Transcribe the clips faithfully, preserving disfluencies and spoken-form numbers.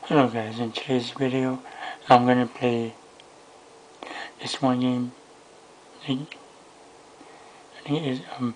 Hello guys, in today's video I'm gonna play this one game. I think, I think it is um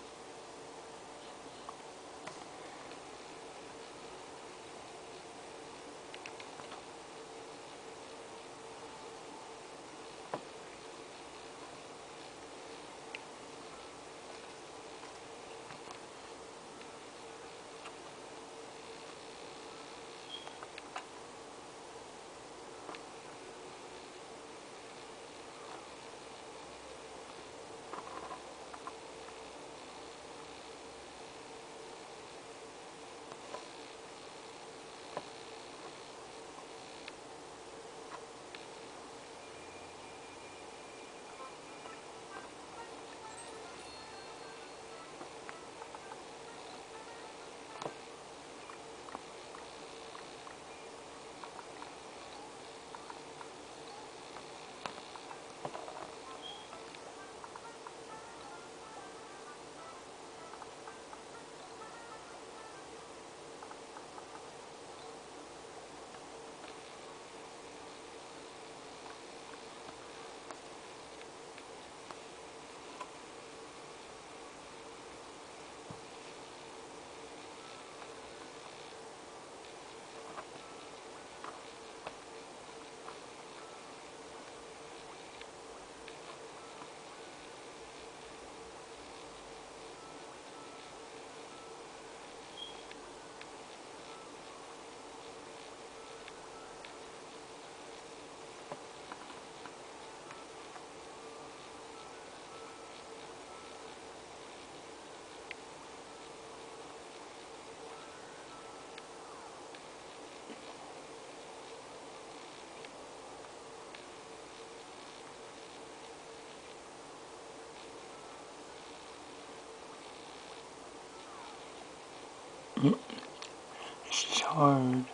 this is hard.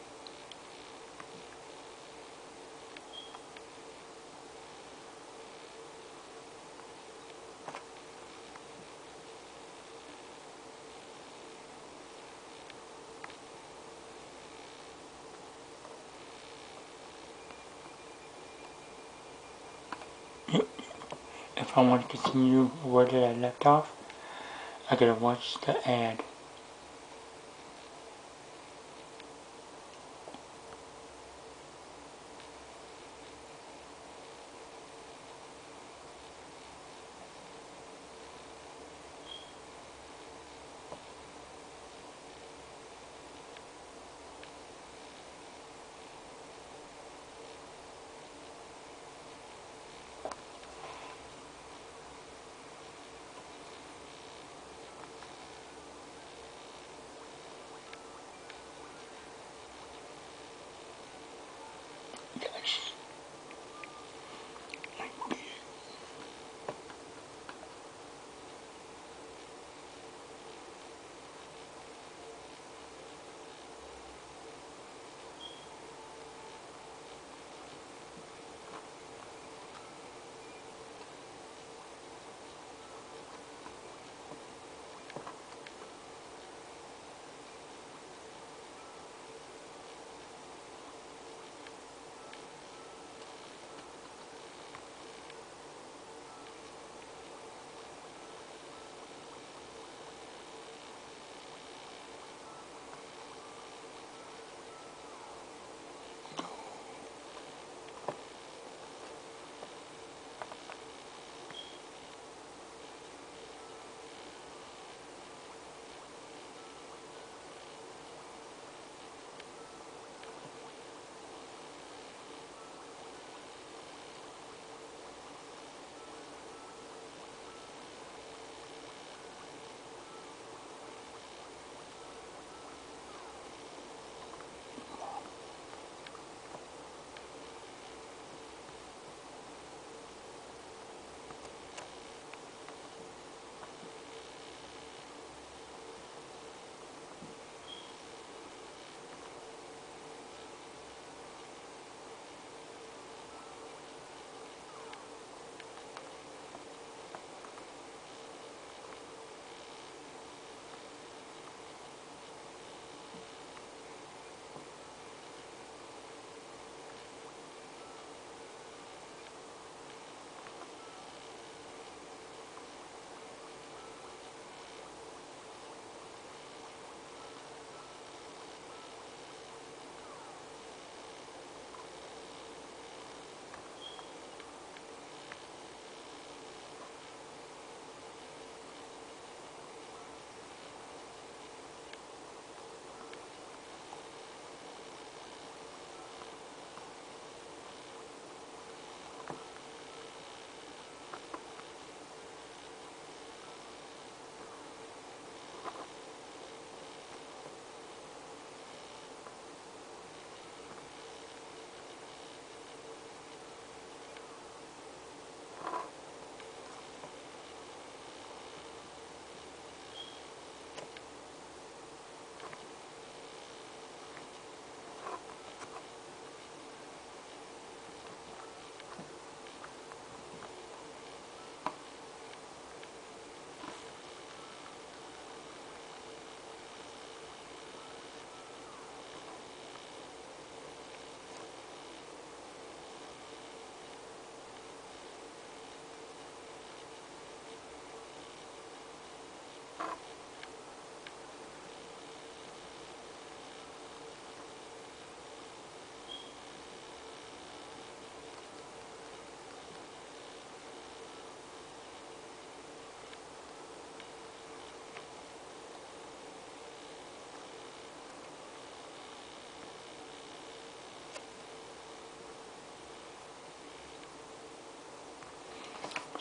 If I want to continue where did I left off, I gotta watch the ad. Yes.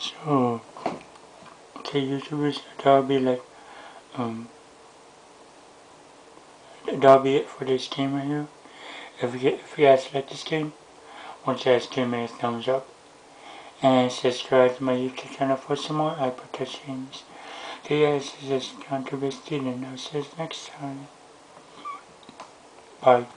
So, okay, YouTubers, that'll be like, um, that'll be it for this game right here. If you, if you guys like this game, once you guys give me a thumbs up. And subscribe to my YouTube channel for some more iPod games. Okay guys, this is Controversy, and I'll see you next time. Bye.